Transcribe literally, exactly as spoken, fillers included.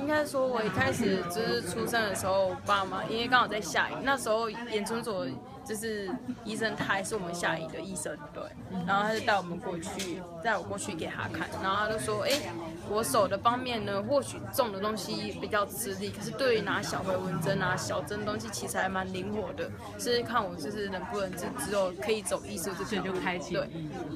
应该说，我一开始就是出生的时候，我爸妈因为刚好在下营，那时候眼诊所就是医生，他还是我们下营的医生，对。然后他就带我们过去，带我过去给他看，然后他就说，哎，我手的方面呢，或许重的东西比较吃力，可是对于拿小回纹针啊、小针东西，其实还蛮灵活的，是看我就是能不能之之后可以走艺术这条路， 就开启对。